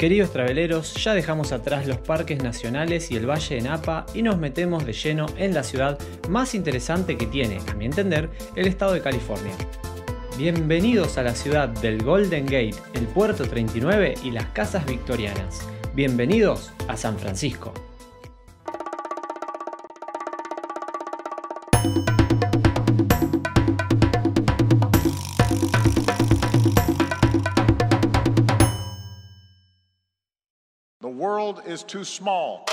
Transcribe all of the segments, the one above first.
Queridos traveleros, ya dejamos atrás los parques nacionales y el Valle de Napa y nos metemos de lleno en la ciudad más interesante que tiene, a mi entender, el estado de California. Bienvenidos a la ciudad del Golden Gate, el Puerto 39 y las casas victorianas. Bienvenidos a San Francisco. The world is too small.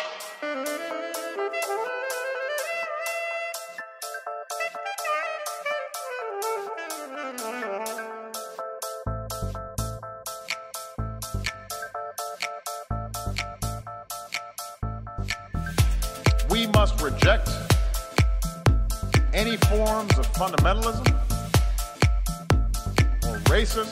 We must reject any forms of fundamentalism or racism.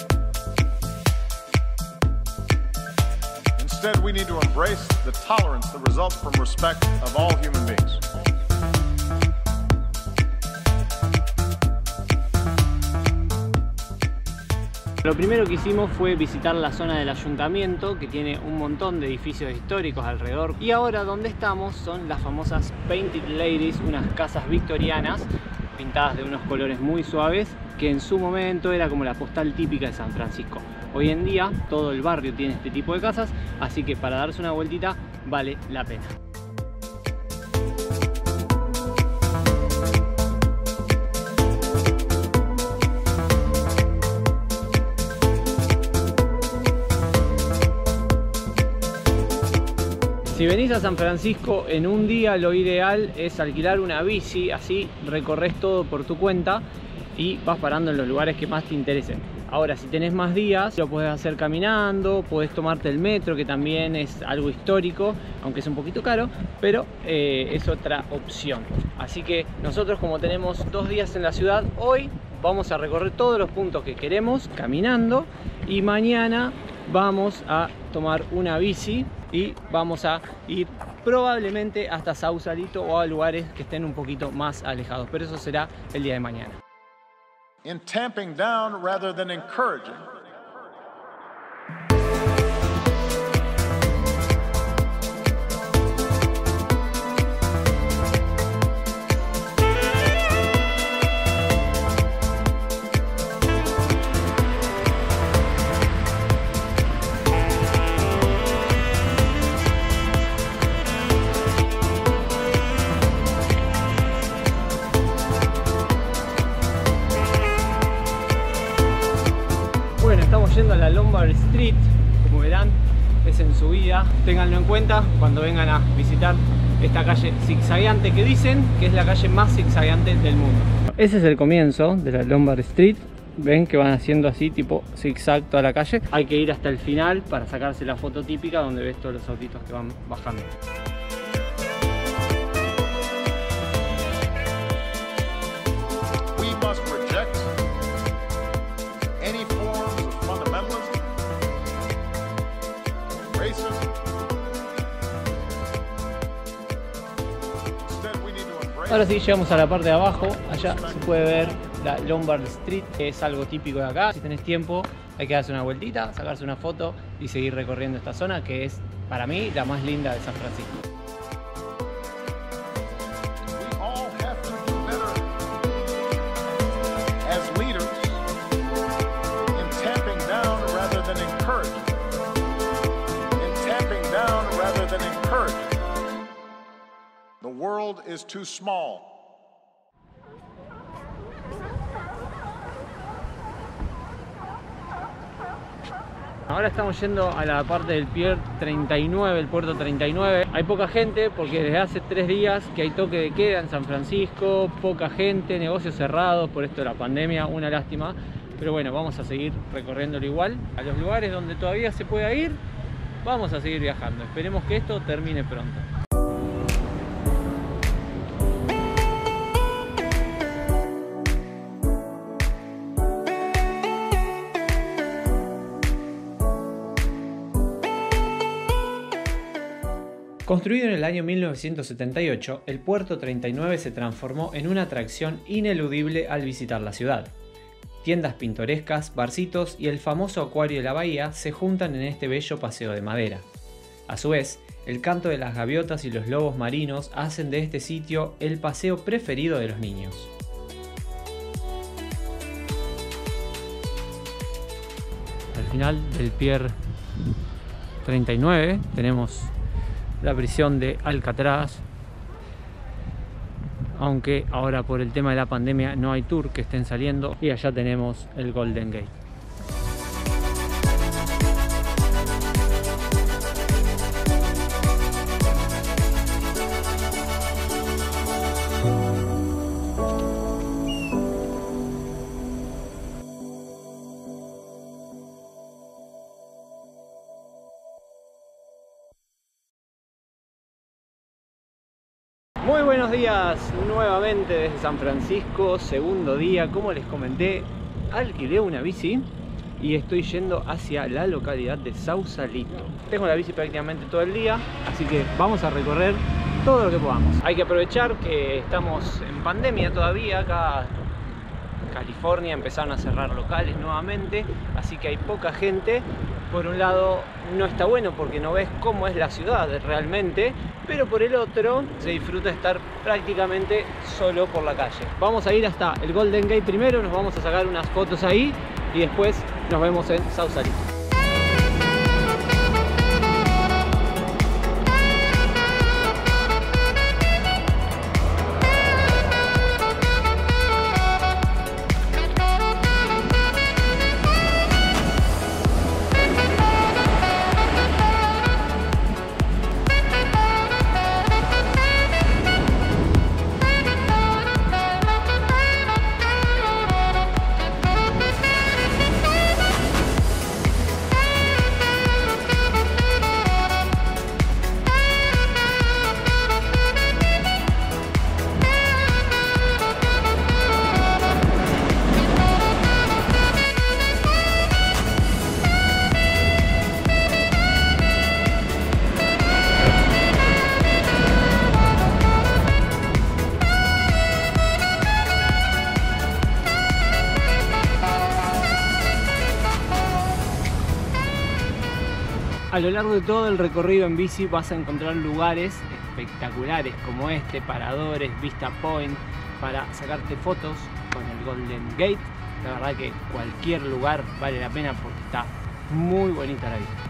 Instead, we need to embrace the tolerance that results from respect of all human beings. Lo primero que hicimos fue visitar la zona del ayuntamiento, que tiene un montón de edificios históricos alrededor. Y ahora donde estamos son las famosas Painted Ladies, unas casas victorianas pintadas de unos colores muy suaves, que en su momento era como la postal típica de San Francisco. Hoy en día todo el barrio tiene este tipo de casas, así que para darse una vueltita vale la pena. Si venís a San Francisco en un día, lo ideal es alquilar una bici, así recorres todo por tu cuenta y vas parando en los lugares que más te interesen. Ahora, si tenés más días, lo podés hacer caminando, podés tomarte el metro, que también es algo histórico, aunque es un poquito caro, pero es otra opción. Así que nosotros, como tenemos 2 días en la ciudad, hoy vamos a recorrer todos los puntos que queremos caminando y mañana vamos a tomar una bici y vamos a ir probablemente hasta Sausalito o a lugares que estén un poquito más alejados, pero eso será el día de mañana. In tamping down rather than encouraging. Estamos yendo a la Lombard Street, como verán, es en subida. Ténganlo en cuenta cuando vengan a visitar esta calle zigzagueante, que dicen que es la calle más zigzagueante del mundo. Ese es el comienzo de la Lombard Street. Ven que van haciendo así, tipo zigzag toda la calle. Hay que ir hasta el final para sacarse la foto típica donde ves todos los autitos que van bajando. Ahora sí, llegamos a la parte de abajo. Allá se puede ver la Lombard Street, que es algo típico de acá. Si tenés tiempo, hay que darse una vueltita, sacarse una foto y seguir recorriendo esta zona, que es, para mí, la más linda de San Francisco. The world is too small. Ahora estamos yendo a la parte del Pier 39, el puerto 39. Hay poca gente porque desde hace 3 días que hay toque de queda en San Francisco, poca gente, negocios cerrados por esto de la pandemia, una lástima. Pero bueno, vamos a seguir recorriéndolo igual. A los lugares donde todavía se pueda ir, vamos a seguir viajando. Esperemos que esto termine pronto. Construido en el año 1978, el Puerto 39 se transformó en una atracción ineludible al visitar la ciudad. Tiendas pintorescas, barcitos y el famoso acuario de la bahía se juntan en este bello paseo de madera. A su vez, el canto de las gaviotas y los lobos marinos hacen de este sitio el paseo preferido de los niños. Al final del pier 39 tenemos la prisión de Alcatraz, aunque ahora por el tema de la pandemia no hay tour que estén saliendo, y allá tenemos el Golden Gate. Muy buenos días nuevamente desde San Francisco, segundo día. Como les comenté, alquilé una bici y estoy yendo hacia la localidad de Sausalito. Tengo la bici prácticamente todo el día, así que vamos a recorrer todo lo que podamos. Hay que aprovechar que estamos en pandemia todavía. Acá en California empezaron a cerrar locales nuevamente, así que hay poca gente. Por un lado no está bueno porque no ves cómo es la ciudad realmente, pero por el otro se disfruta estar prácticamente solo por la calle. Vamos a ir hasta el Golden Gate primero, nos vamos a sacar unas fotos ahí y después nos vemos en Sausalito. A lo largo de todo el recorrido en bici vas a encontrar lugares espectaculares como este, paradores, vista point, para sacarte fotos con el Golden Gate. La verdad que cualquier lugar vale la pena porque está muy bonita la vista.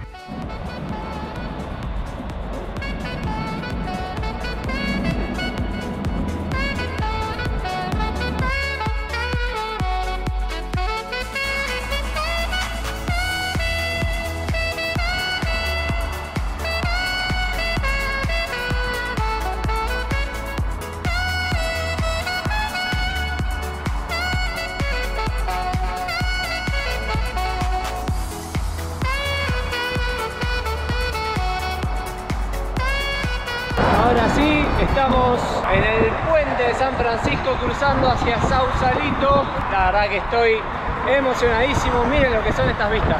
Ahora sí, estamos en el puente de San Francisco cruzando hacia Sausalito. La verdad que estoy emocionadísimo. Miren lo que son estas vistas.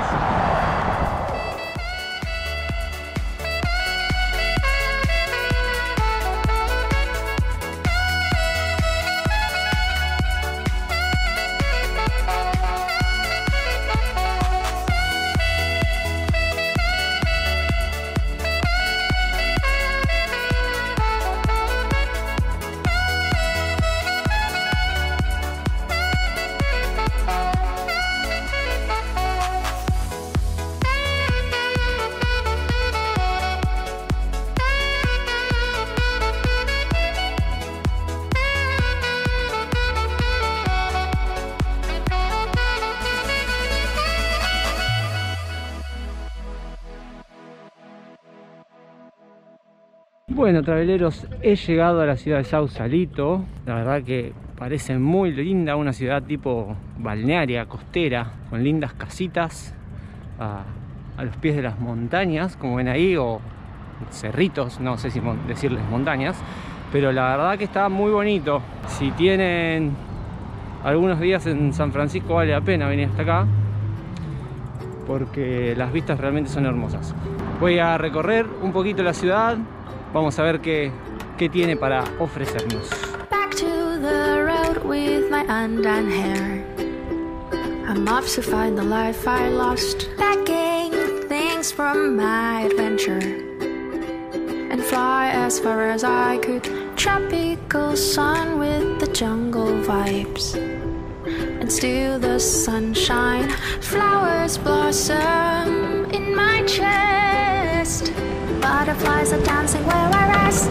Bueno, traveleros, he llegado a la ciudad de Sausalito. La verdad que parece muy linda, una ciudad tipo balnearia, costera, con lindas casitas a los pies de las montañas, como ven ahí, o cerritos, no sé si decirles montañas, pero la verdad que está muy bonito. Si tienen algunos días en San Francisco vale la pena venir hasta acá, porque las vistas realmente son hermosas. Voy a recorrer un poquito la ciudad. Vamos a ver qué tiene para ofrecernos. Back to the road with my undone hair. I'm off to find the life I lost, packing things from my adventure, and fly as far as I could. Tropical sun with the jungle vibes, and still the sunshine. Flowers blossom in my chest. Butterflies are dancing where I rest.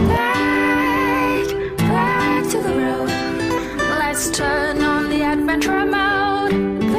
Back to the road. Let's turn on the adventure mode.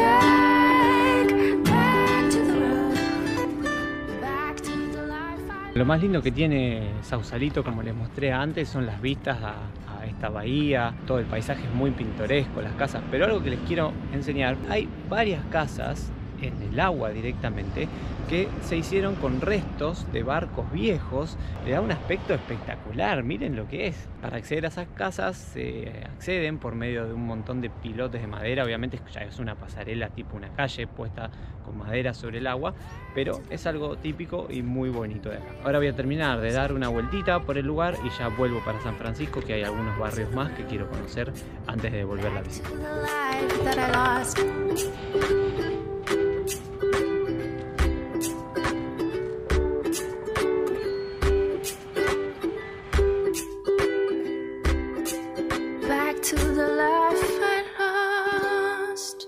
Back to the road. Back to the life I... Lo más lindo que tiene Sausalito, como les mostré antes, son las vistas a esta bahía. Todo el paisaje es muy pintoresco, las casas, pero algo que les quiero enseñar, hay varias casas en el agua directamente que se hicieron con restos de barcos viejos. Le da un aspecto espectacular, miren lo que es. Para acceder a esas casas se acceden por medio de un montón de pilotes de madera. Obviamente ya es una pasarela tipo una calle puesta con madera sobre el agua, pero es algo típico y muy bonito de acá. Ahora voy a terminar de dar una vueltita por el lugar y ya vuelvo para San Francisco, que hay algunos barrios más que quiero conocer antes de devolver la visita. To the life I lost.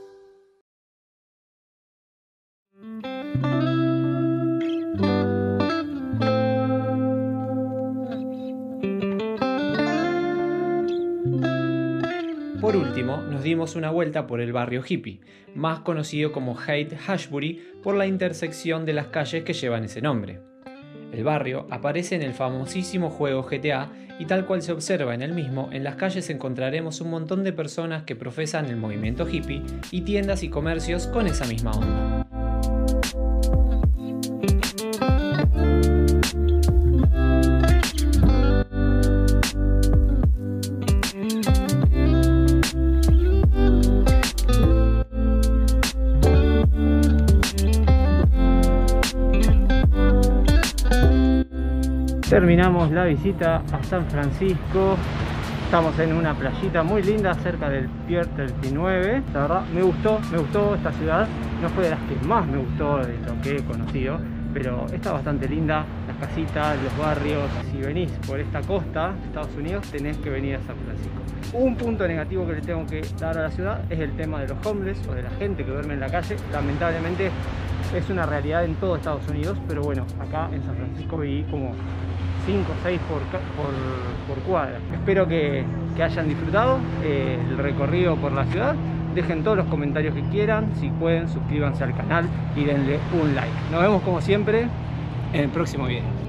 Por último, nos dimos una vuelta por el barrio hippie, más conocido como Haight-Ashbury por la intersección de las calles que llevan ese nombre. El barrio aparece en el famosísimo juego GTA y tal cual se observa en el mismo, en las calles encontraremos un montón de personas que profesan el movimiento hippie y tiendas y comercios con esa misma onda. Terminamos la visita a San Francisco. Estamos en una playita muy linda cerca del Pier 39. La verdad me gustó esta ciudad. No fue de las que más me gustó de lo que he conocido, pero está bastante linda. Las casitas, los barrios. Si venís por esta costa de Estados Unidos, tenés que venir a San Francisco. Un punto negativo que le tengo que dar a la ciudad es el tema de los homeless o de la gente que duerme en la calle. Lamentablemente es una realidad en todo Estados Unidos, pero bueno, acá en San Francisco vi como 5 o 6 por cuadra. Espero que hayan disfrutado el recorrido por la ciudad. Dejen todos los comentarios que quieran. Si pueden, suscríbanse al canal y denle un like. Nos vemos como siempre en el próximo video.